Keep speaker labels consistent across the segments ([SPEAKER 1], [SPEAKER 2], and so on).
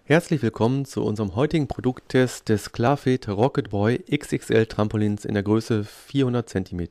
[SPEAKER 1] Herzlich willkommen zu unserem heutigen Produkttest des Clarfit Rocket Boy XXL Trampolins in der Größe 400 cm.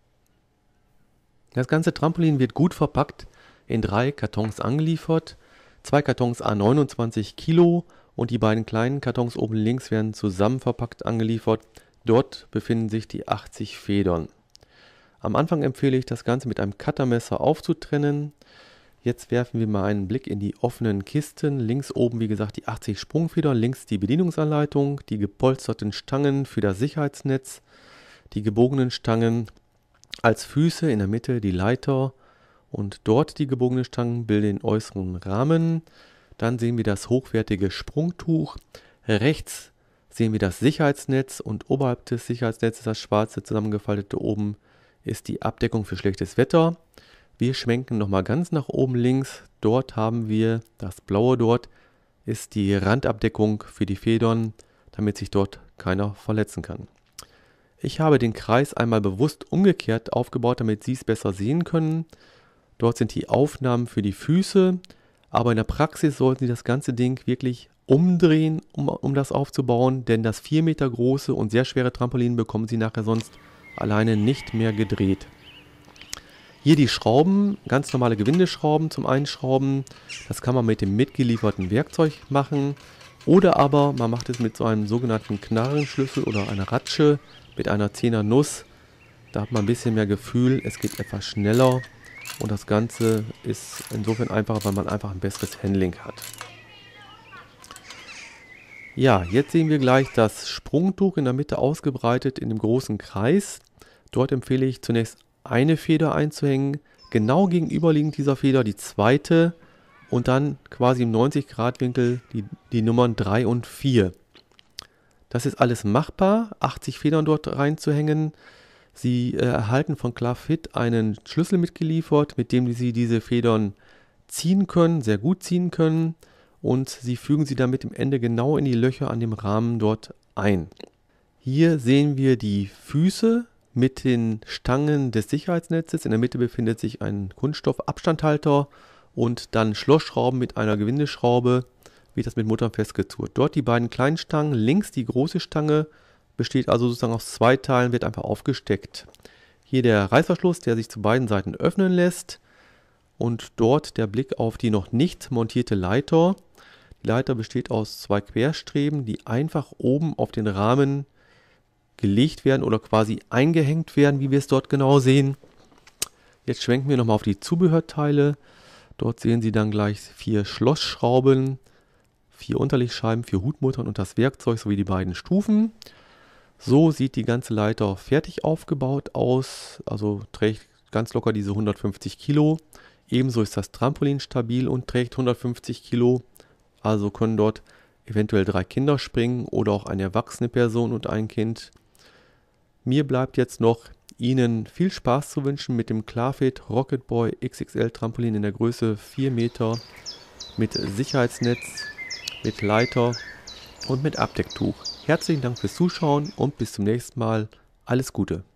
[SPEAKER 1] Das ganze Trampolin wird gut verpackt in 3 Kartons angeliefert. 2 Kartons à 29 Kilo und die beiden kleinen Kartons oben links werden zusammen verpackt angeliefert. Dort befinden sich die 80 Federn. Am Anfang empfehle ich, das Ganze mit einem Cuttermesser aufzutrennen. Jetzt werfen wir mal einen Blick in die offenen Kisten. Links oben, wie gesagt, die 80 Sprungfedern, links die Bedienungsanleitung, die gepolsterten Stangen für das Sicherheitsnetz, die gebogenen Stangen als Füße, in der Mitte die Leiter und dort die gebogenen Stangen bilden den äußeren Rahmen. Dann sehen wir das hochwertige Sprungtuch. Rechts sehen wir das Sicherheitsnetz und oberhalb des Sicherheitsnetzes, das schwarze zusammengefaltete oben, ist die Abdeckung für schlechtes Wetter. Wir schwenken nochmal ganz nach oben links. Dort haben wir das blaue, dort ist die Randabdeckung für die Federn, damit sich dort keiner verletzen kann. Ich habe den Kreis einmal bewusst umgekehrt aufgebaut, damit Sie es besser sehen können. Dort sind die Aufnahmen für die Füße, aber in der Praxis sollten Sie das ganze Ding wirklich umdrehen, um das aufzubauen, denn das 4 Meter große und sehr schwere Trampolin bekommen Sie nachher sonst alleine nicht mehr gedreht. Hier die Schrauben, ganz normale Gewindeschrauben zum Einschrauben. Das kann man mit dem mitgelieferten Werkzeug machen. Oder aber man macht es mit so einem sogenannten Knarrenschlüssel oder einer Ratsche mit einer 10er Nuss. Da hat man ein bisschen mehr Gefühl, es geht etwas schneller. Und das Ganze ist insofern einfacher, weil man einfach ein besseres Handling hat. Ja, jetzt sehen wir gleich das Sprungtuch in der Mitte ausgebreitet in dem großen Kreis. Dort empfehle ich zunächst eine Feder einzuhängen, genau gegenüberliegend dieser Feder die zweite und dann quasi im 90-Grad-Winkel die Nummern 3 und 4. Das ist alles machbar, 80 Federn dort reinzuhängen. Sie erhalten von Clarfit einen Schlüssel mitgeliefert, mit dem Sie diese Federn ziehen können, sehr gut ziehen können, und Sie fügen sie dann mit dem Ende genau in die Löcher an dem Rahmen dort ein. Hier sehen wir die Füße mit den Stangen des Sicherheitsnetzes. In der Mitte befindet sich ein Kunststoffabstandhalter und dann Schlossschrauben mit einer Gewindeschraube, wie das mit Muttern festgezurrt. Dort die beiden kleinen Stangen, links die große Stange, besteht also sozusagen aus 2 Teilen, wird einfach aufgesteckt. Hier der Reißverschluss, der sich zu beiden Seiten öffnen lässt, und dort der Blick auf die noch nicht montierte Leiter. Die Leiter besteht aus 2 Querstreben, die einfach oben auf den Rahmen gelegt werden oder quasi eingehängt werden, wie wir es dort genau sehen. Jetzt schwenken wir nochmal auf die Zubehörteile. Dort sehen Sie dann gleich 4 Schlossschrauben, 4 Unterlegscheiben für Hutmuttern und das Werkzeug sowie die beiden Stufen. So sieht die ganze Leiter fertig aufgebaut aus, also trägt ganz locker diese 150 Kilo. Ebenso ist das Trampolin stabil und trägt 150 Kilo, also können dort eventuell 3 Kinder springen oder auch eine erwachsene Person und ein Kind. Mir bleibt jetzt noch, Ihnen viel Spaß zu wünschen mit dem Clarfit Rocket Boy XXL Trampolin in der Größe 4 Meter mit Sicherheitsnetz, mit Leiter und mit Abdecktuch. Herzlichen Dank fürs Zuschauen und bis zum nächsten Mal. Alles Gute!